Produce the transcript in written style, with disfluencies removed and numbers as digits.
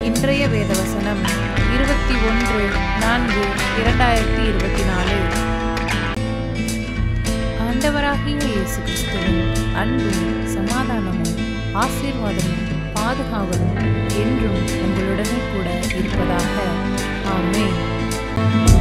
இன்றைய வேதவசனம் 21/4/2024. ஆண்டவராகிய இயேசு கிறிஸ்துவின் அன்பும் சமாதானமும் ஆசீர்வாதமும் பாதுகாவலும் என்றும் உங்களுடனே கூட இருப்பதாக. ஆமென்.